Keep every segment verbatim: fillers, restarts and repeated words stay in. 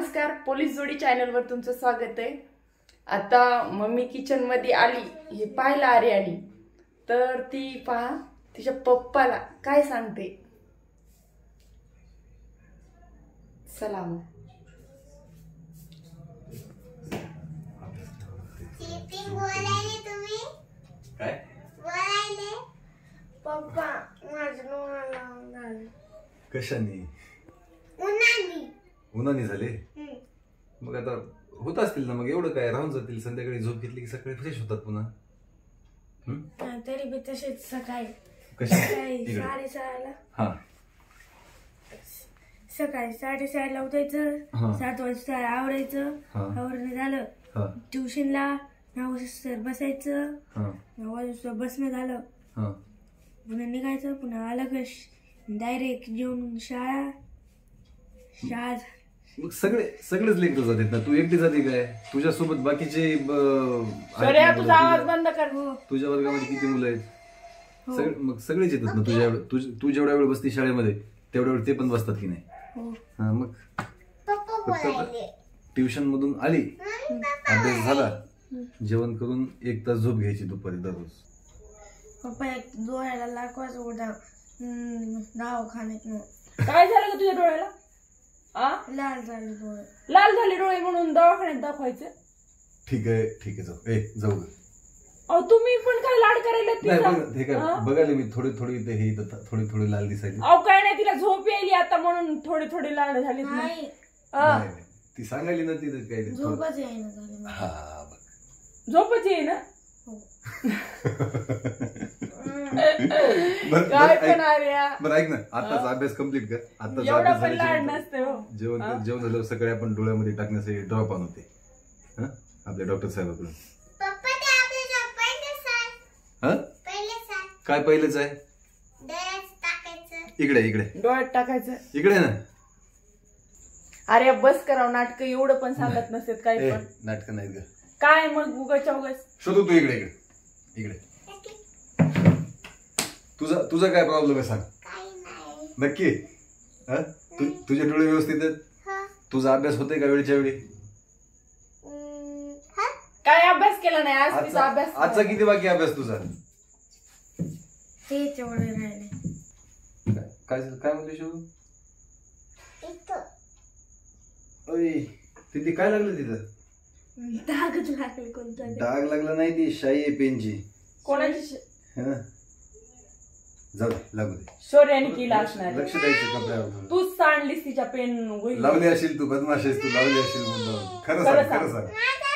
नमस्कार, पोलीस जोडी चॅनल वर तुमचं स्वागत आहे। आता मम्मी किचन मध्ये आली, हे पाहायला आरी आली तर ती पहा तिच्या पप्पाला काय सांगते। सलाम काय पप्पा माझं डोळा लावून झालं। कशाने? उन्हानी उन्हाने झाले? मग आता होत असतील ना, मग एवढं काय, राहून जातील। संध्याकाळी झोप घेतली की सकाळी फ्रेश होतात पुन्हा। तरी बी तसेच सकाळी कशाने? साडेसहाला हा सकाळी साडेसहाला उठायचं, सात वाजता आवरायचं, आवरण झालं ट्युशनला नऊ वाजता बसायचं, नऊ वाजता बसणं झालं पुन्हा निघायचं, पुन्हा आलं कश डायरेक्ट जेवण शाळा शाळा। मग सगळे सगळेच लेकर जातात ना, तू एकटी जाते काय? तुझ्या सोबत बाकीचे तुझा आवाज बंद कर। तुझ्या वर्गामध्ये किती मुलं आहेत? सगळे मग सगळेच येतात ना तुझ्या, तू जेवढ्या वेळ बसती शाळेमध्ये तेवढ्या वेळ ते पण बसतात की नाही? हा मग ट्युशन मधून आली, अभ्यास झाला, जेवण करून एक तास झोप घ्यायची दुपारी दररोज। पप्पा एक डोळ्याला लाकवाच उडा दवाखान्यात काय झालं का तुझ्या डोळ्याला? लाल झाले डोळे, लाल झाले डोळे म्हणून दवाखान्यात दाखवायचं? ठीक आहे ठीक आहे, जाऊ ए जाऊ ग। अहो तुम्ही पण काय लाड करायला नाही काय बघायला मी थोडी थोडी ते हे थोडी थोडी लाल दिसायची। अहो काय नाही, तिला झोप यायली आता म्हणून थोडी थोडी लाड झाली। नाही ती सांगायली ना, ती काय झोपच येईना झाली। हा बघ झोपच येईना। बरं ऐक ना, आताच अभ्यास कम्प्लीट कर। आता जेवण जेवण झालं सकाळी आपण डोळ्यामध्ये टाकण्यासाठी ड्रॉप आणते आपल्या डॉक्टर साहेबाकडून। काय पहिलेच आहे? इकडे इकडे डोळ्यात टाकायचं इकडे ना। अरे बस करावं, नाटक एवढं पण सांगत नसत काही पण। नाटक नाहीत ग काय मग उगाच्या उगाच शोधू तू। इकडे इकडे इकडे तुझा तुझा काय प्रॉब्लेम आहे सांग नक्की? तुझे डोळे व्यवस्थित आहेत? तुझा अभ्यास होतोय का वेळच्या वेळी? काय अभ्यास केला नाही आज? तिचा अभ्यास आजचा किती बाकी अभ्यास तुझा? ते तेवढे राहिले। काय काय म्हणते शोधू? तिथे काय लागलं? तिथं डागच लागले। कोणता डाग लागला नाही, ती शाई आहे पेनची। कोणाची? जाऊ लागू दे। शौर्याने केला असणार, लक्ष द्यायचं कपड्यावर। तूच सांडलीस तिच्या पेन लावली असेल, तू बदमाश आहेस, तू लावली असेल म्हणून। खरं सांग खरं सांग।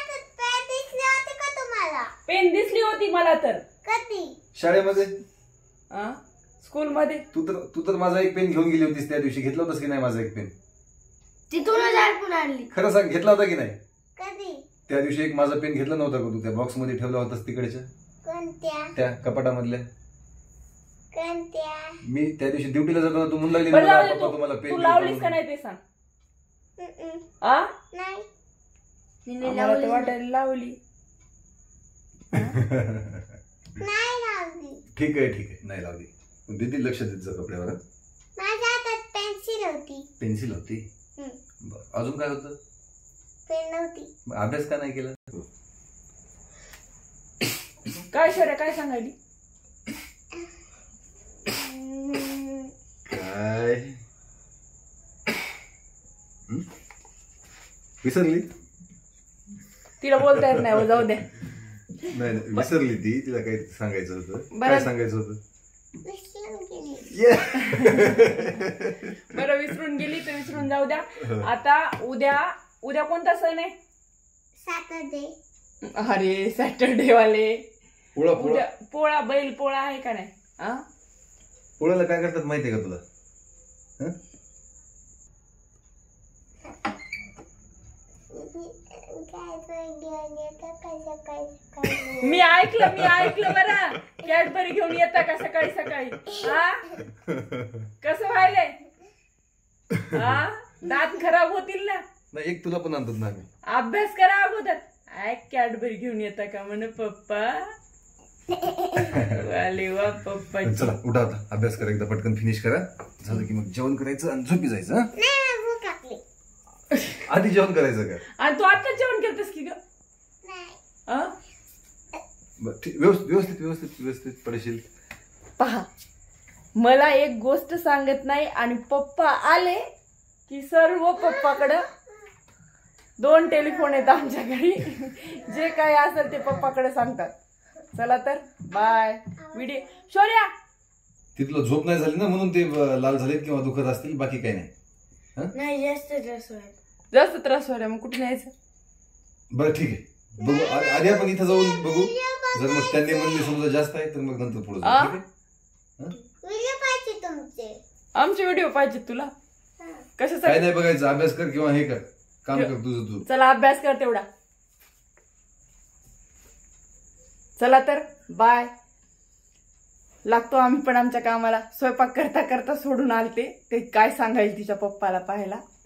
पेन दिसली होती मला तर शाळेमध्ये, स्कूल मध्ये। तू तर तू तर माझा एक पेन घेऊन गेली होतीस त्या दिवशी, घेतला होतास की नाही माझा एक पेन? तिथूनच आडपून आणली। खरं सांग, घेतला होता की नाही? कधी? त्या दिवशी एक माझा पेन घेतला नव्हता का तू? त्या बॉक्स मध्ये ठेवला होतास तिकडच्या, त्या कपाटामधल्या। मी त्या दिवशी ड्युटीला जाताना तू म्हणून लागली पप्पा तुम्हाला पेन तू लावलीस का नाही ते सांग। वाटायला लावली। ठीक आहे ठीक आहे, नाही लावली। दीदी लक्ष देत जा कपड्यावर। माझ्या हातात पेन्सिल होती। पेन्सिल होती? बरं, अजून काय होतं? पेन नव्हती। अभ्यास का नाही केला? काय शौर्य काय सांगायली? काय विसरली? तिला बोलता येत नाही, जाऊ द्या। नाही विसरली ती, तिला काही सांगायचं होतं। काय सांगायचं होतं? बरं विसरून गेली तर विसरून जाऊ द्या। आता उद्या उद्या कोणता सण आहे? सॅटरडे। अरे सॅटरडे वाले पोळा उद्या पोळा, बैल पोळा आहे का नाही? पोळ्याला काय करतात माहितीये का तुला? मी ऐकलं मी ऐकलं बरं, कॅडबरी घेऊन येता का सकाळी सकाळी? हा कसं व्हायलंय? हा दात खराब होतील ना। नाही एक तुला पण आणतात ना आम्ही। अभ्यास करा अगोदर। आय कॅडबरी घेऊन येता का म्हण पप्पा? वाले वा पप्पा। चला उठा आता, अभ्यास करा एकदा, पटकन फिनिश करा, झालं की मग जेवण करायचं आणि झोपी जायचं। आधी जेवण करायचं का? आणि तू आता जेवण करतेस की ग? व्यवस्थित व्यवस्थित व्यवस्थित व्यवस्थित पडशील. पहा, मला एक गोष्ट सांगत नाही आणि पप्पा आले की सर्व पप्पाकडं दोन टेलिफोन आहेत आमच्या घरी. जे काय असेल ते पप्पाकडे सांगतात. चला तर बाय. व्हिडिओ शौर्या ती तुला झोप नाही झाली ना म्हणून ते लाल झाले किंवा दुखत असतील, बाकी काही नाही. नाही जास्त त्रास व्हायला. जास्त त्रास व्हायला मग कुठे न्यायचं? बरं ठीक आहे, बघू आधी आपण इथं जाऊन बघू. जर मग त्यांनी म्हणले समजा जास्त आहे तर मग नंतर पुढे जाऊ. ठीक आहे. आमचे व्हिडिओ पाहिजे तुला? कशासाठी? काय नाही बघायचं, अभ्यास कर किंवा हे कर, काम कर तुझं तू. चला अभ्यास कर तेवढा. चला तर बाय. लागतो आम्ही पण आमच्या कामाला. स्वयंपाक करता करता सोडून आलते ते काय सांगायचे तिच्या पप्पाला पाहायला.